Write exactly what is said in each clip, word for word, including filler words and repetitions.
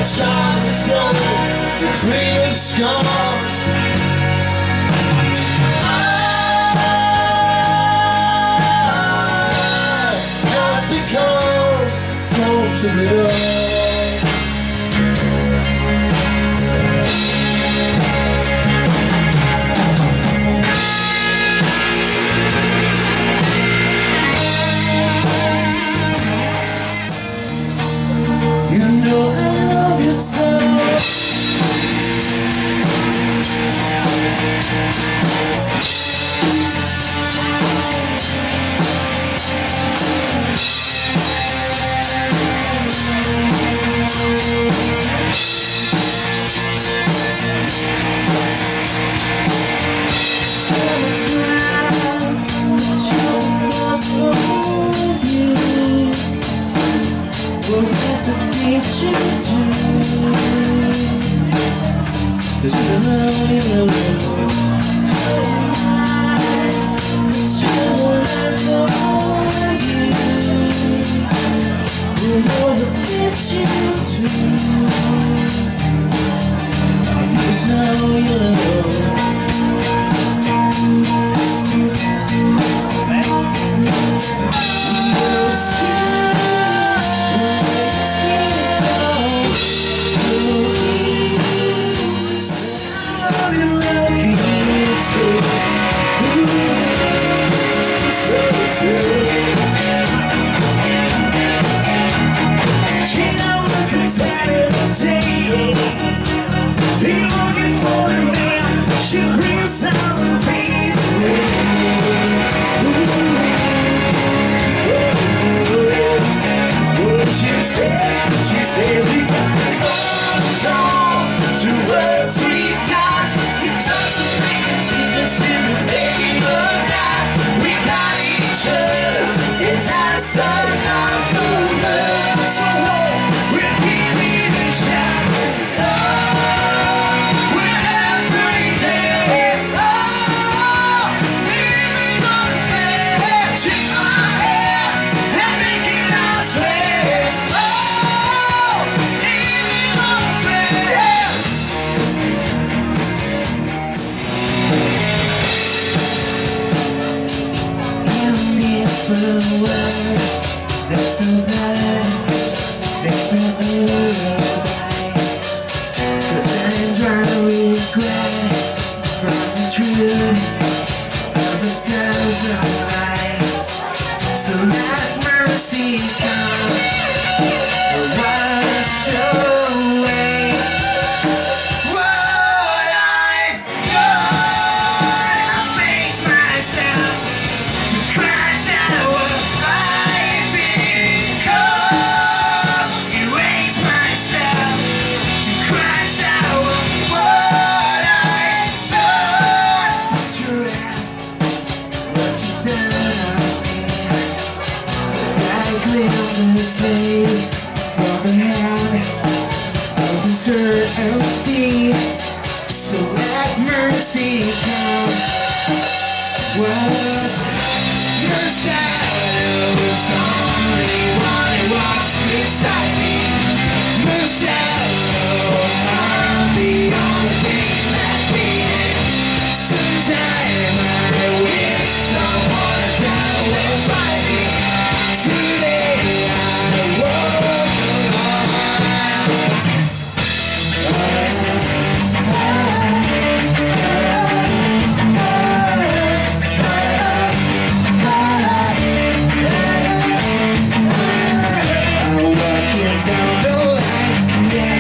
child is gone, the dream is gone. I have become comfortable. You know I love you so. Just know you know it's your life for you. You know the things you do. Just know you know. She says we got all to work three guys. You just a things you can see me making a night. We got each other and just enough for love. So we'll keep it a shot. Oh, we'll have three days. Oh, living on the bed. Shake my hair and make it all sweat. For a word that's so bad, that's so alright. Cause I'm trying to regret from the truth of the times of life. So let mercy come, wash away what I've done. I face myself to crash out. From the hand of eternity, so let mercy come. Well, your shadow is only one who walks beside me. Your shadow, I'm the only thing that's beating. Sometime I wish someone to tell was fighting. Today I woke alone. I'm walking down the line. Yeah.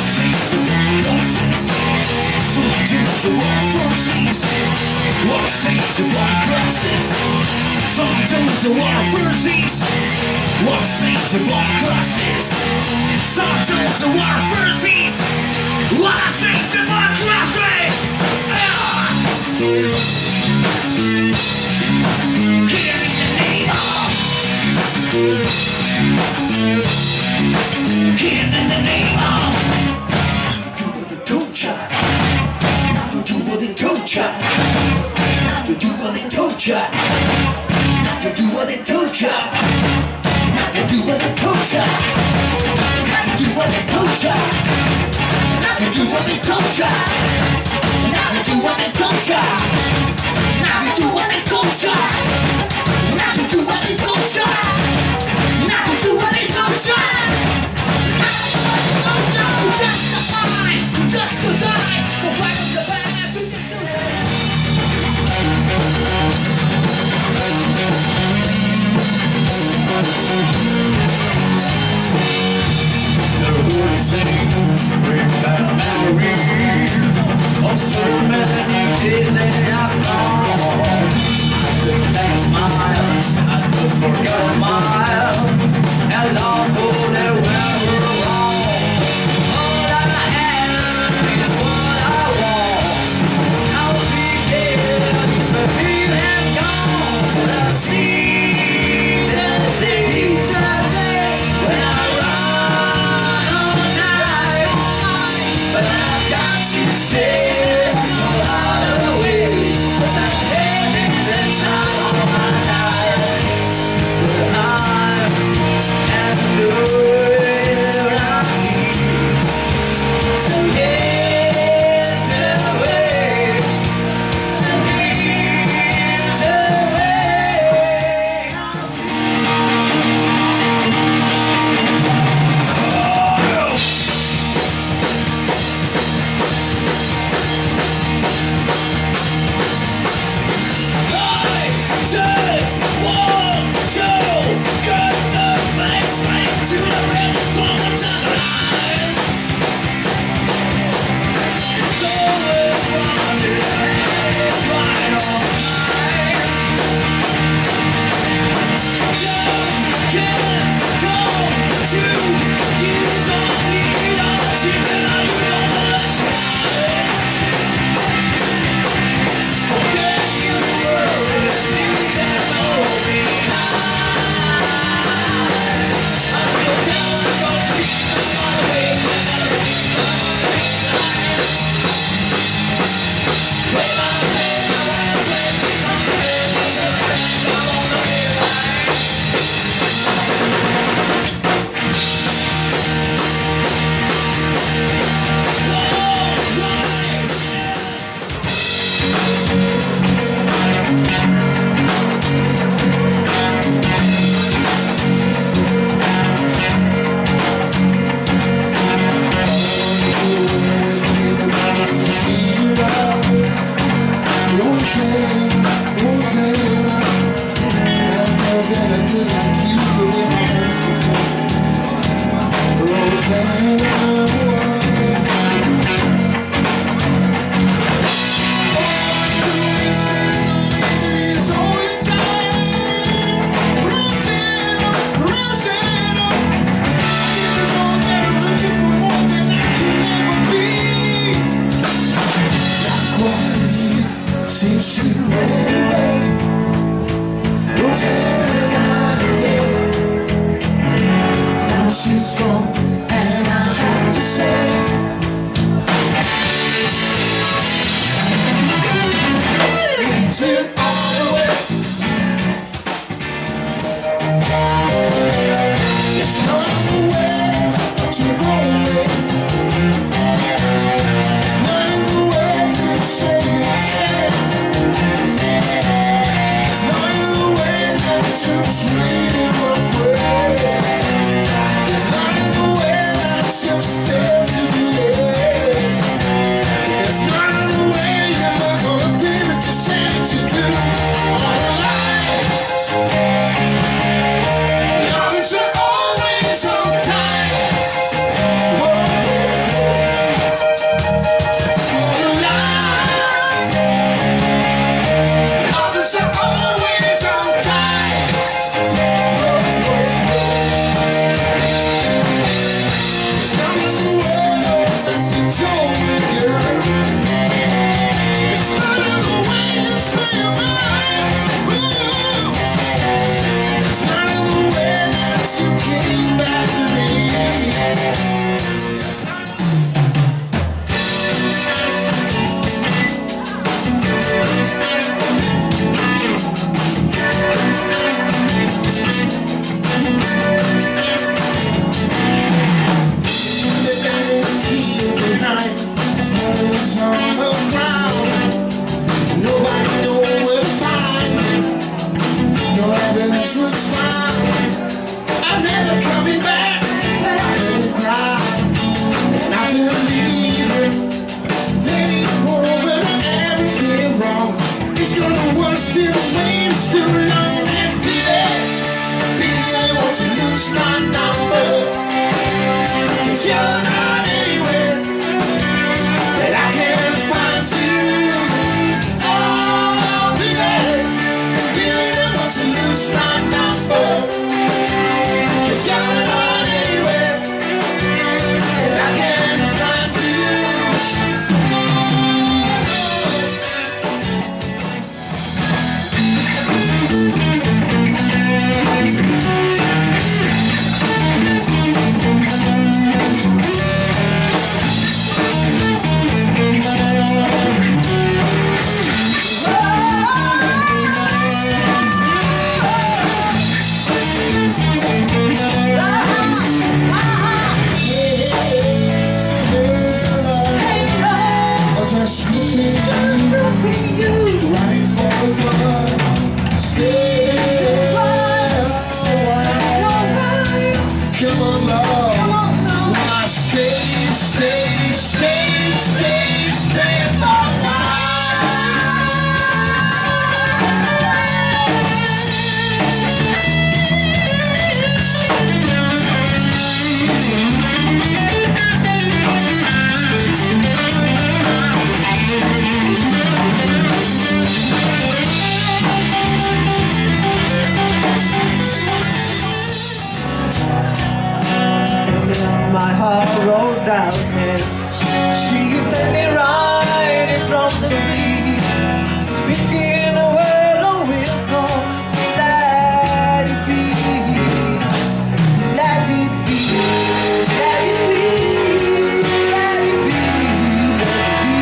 saints of all crosses. Some dudes are all fursies. What saints of all crosses. Some dudes are all fursies. What saints of all crosses. Some dudes are all fursies. What saints of all crosses. Carry the name of. Carry the name of. Not to do what they told ya. Not to do what they told ya. Not to do what they told ya. Not to do what they told ya. Not to do what they told ya. Not to do what they told ya. Not to do what they told ya. Not to do what they told ya. Not to do what they told ya. Not to do what they told ya. Not to do what they told ya. Justify, just to die. The right of the bad to get to never would have seen bring back memories of so many days that I've gone. I couldn't make a smile, I just forgot a mile, and lost all that were wrong. All I have is what I want. I will be dead, the people have gone. But I see the day, the day when I run all night, but I've got to say no other way, 'cause I'm having the time of my life. But I'm as good as I need to get away, to get away. I just want to get the place right to the finish one more time. It's always running and it's right on time. You can come to, you don't need a ticket, now you know the last ride. Forget you worries, you can know me high. I feel down to go to Jesus on the way, never be when I play my last way, I'm ready to rest, I'm on the way right. Since you went away, Rosanna, now she's gone, and I have to say, it's it all away. It's not the way that you want me. It's not in the way you say you can. It's not in the way that you treated my friend. It's not in the way you're not anywhere that I can find you. Oh, baby, you really want to lose my number, 'cause you're not anywhere that I can find you. My heart darkness, she's standing right in front of me, speaking a word of wisdom. Let it be, let it be, let it be, let it be, let it be.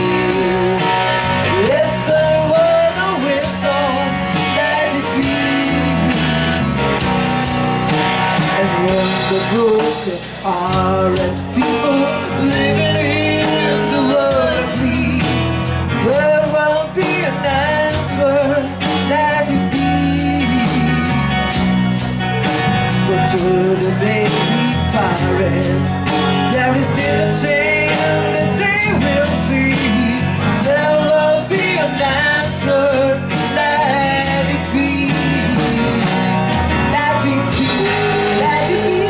Whisper words of wisdom, let it be. And when the broken hearted people living in the world need, there will be an answer, let it be. For to the baby parent, there is still a chance that they will see. There will be an answer, let it be. Let it be, let it be.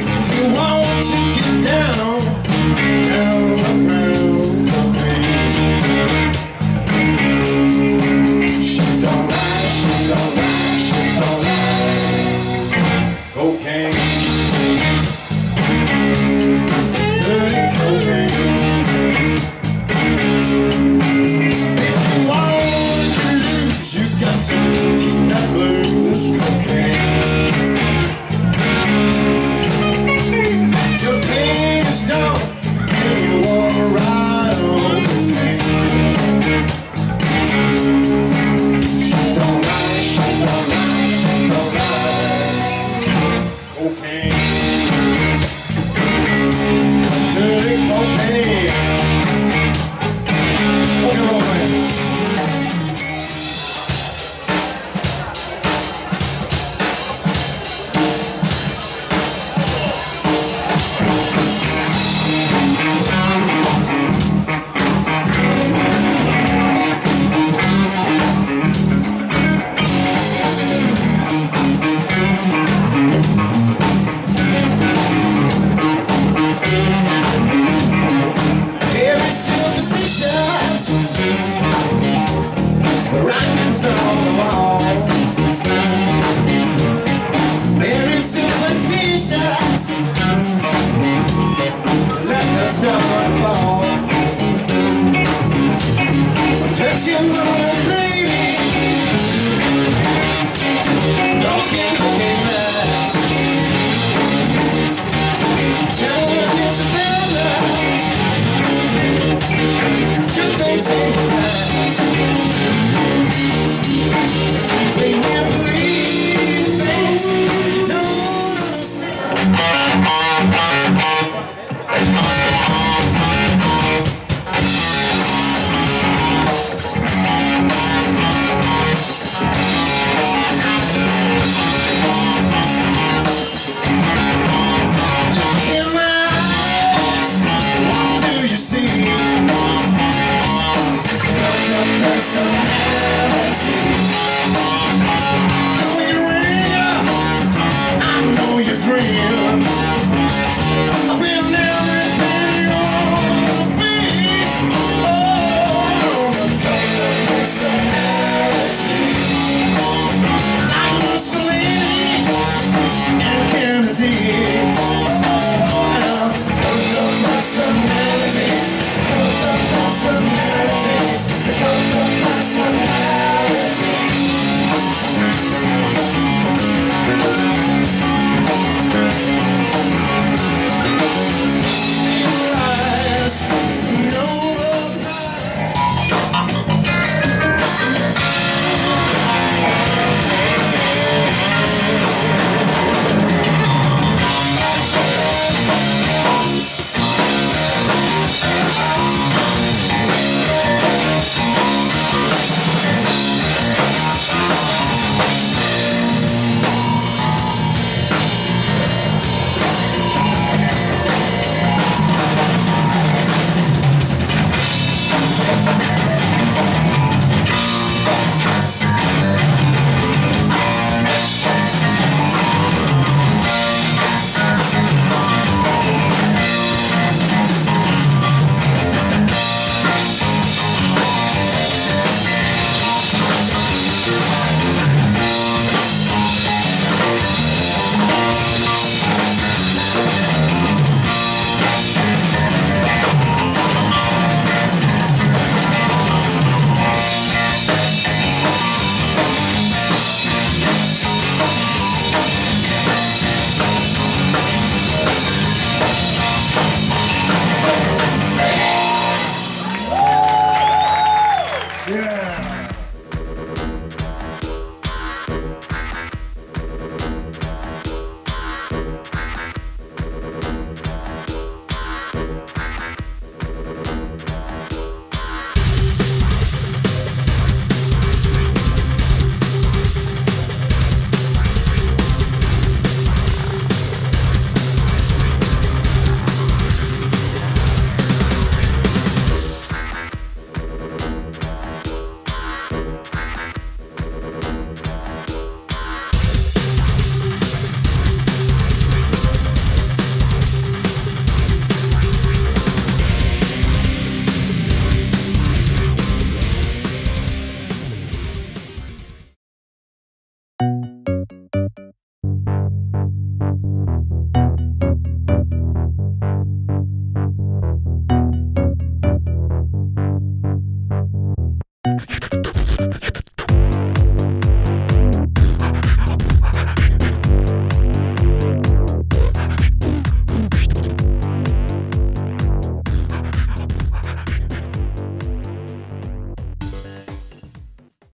Down, down, down, cocaine. suspicious, writings on the wall. Very superstitious, let the stars fall. Touching on a baby, broken looking eyes. Showing Isabella, your face ain't nice. We can't believe things you don't understand. Personality, know you're real, I know your dreams.